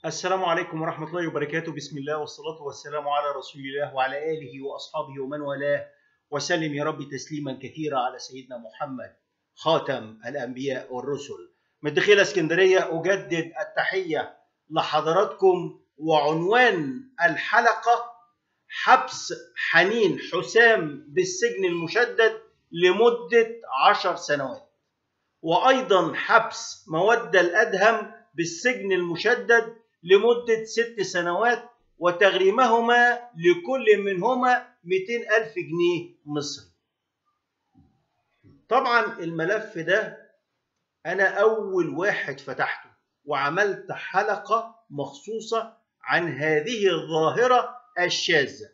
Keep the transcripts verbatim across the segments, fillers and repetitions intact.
السلام عليكم ورحمة الله وبركاته. بسم الله والصلاة والسلام على رسول الله وعلى آله وأصحابه ومن والاه، وسلم يا رب تسليما كثيرا على سيدنا محمد خاتم الأنبياء والرسل. من دخيل اسكندرية أجدد التحية لحضراتكم، وعنوان الحلقة: حبس حنين حسام بالسجن المشدد لمدة عشر سنوات، وأيضا حبس مودة الأدهم بالسجن المشدد لمدة ست سنوات، وتغريمهما لكل منهما مئتين ألف جنيه مصري. طبعا الملف ده أنا أول واحد فتحته وعملت حلقة مخصوصة عن هذه الظاهرة الشاذة.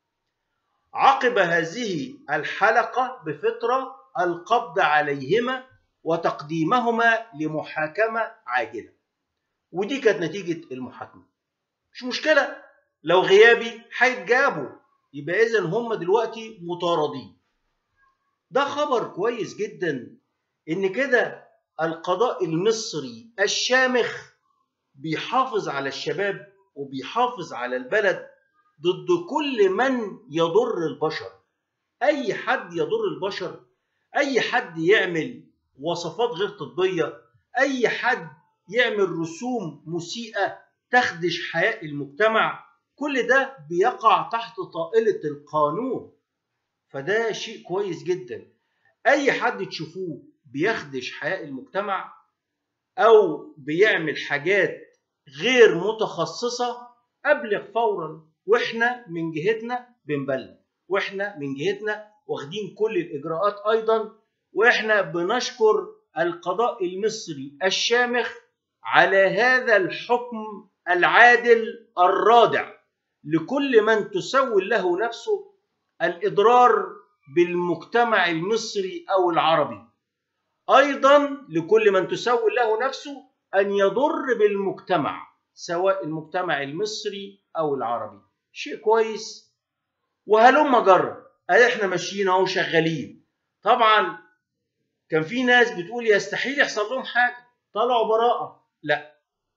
عقب هذه الحلقة بفترة القبض عليهما وتقديمهما لمحاكمة عاجلة، ودي كانت نتيجة المحاكمة. مش مشكلة، لو غيابي هيتجابوا، يبقى إذن هم دلوقتي مطاردين. ده خبر كويس جدا إن كده القضاء المصري الشامخ بيحافظ على الشباب وبيحافظ على البلد ضد كل من يضر البشر. أي حد يضر البشر، أي حد يعمل وصفات غير طبية، أي حد يعمل رسوم مسيئة تخدش حياء المجتمع، كل ده بيقع تحت طائلة القانون. فده شيء كويس جدا. أي حد تشوفوه بيخدش حياء المجتمع أو بيعمل حاجات غير متخصصة أبلغ فورا، وإحنا من جهتنا بنبلغ، وإحنا من جهتنا واخدين كل الإجراءات أيضا. وإحنا بنشكر القضاء المصري الشامخ على هذا الحكم العادل الرادع لكل من تسول له نفسه الإضرار بالمجتمع المصري أو العربي، أيضا لكل من تسول له نفسه أن يضر بالمجتمع سواء المجتمع المصري أو العربي. شيء كويس. وهلم جرى، احنا ماشيين اهو شغالين. طبعا كان في ناس بتقول يستحيل يحصل لهم حاجة، طلعوا براءة. لا،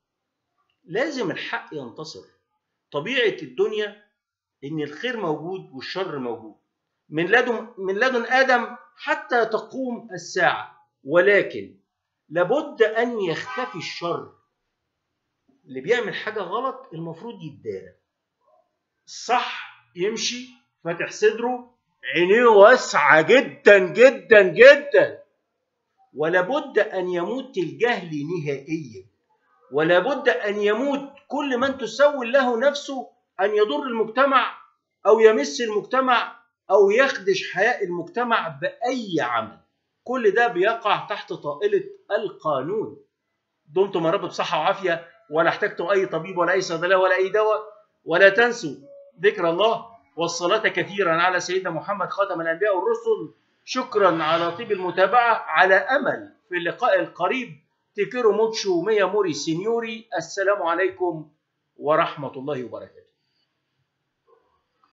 لازم الحق ينتصر. طبيعة الدنيا إن الخير موجود والشر موجود من لدن من لدن آدم حتى تقوم الساعة، ولكن لابد أن يختفي الشر. اللي بيعمل حاجة غلط المفروض يتدارى، الصح يمشي فاتح صدره، عينيه واسعة جدا جدا جدا. ولابد أن يموت الجهل نهائيا، ولابد أن يموت كل من تسول له نفسه أن يضر المجتمع أو يمس المجتمع أو يخدش حياء المجتمع بأي عمل. كل ده بيقع تحت طائلة القانون. دمتم يا رب بصحة وعافية، ولا احتجتم أي طبيب ولا أي صيدلية ولا أي دواء. ولا تنسوا ذكر الله والصلاة كثيرا على سيدنا محمد خاتم الأنبياء والرسل. شكرا على طيب المتابعة، على أمل في اللقاء القريب. تيكيرو موتشو ميا موري سينيوري. السلام عليكم ورحمة الله وبركاته.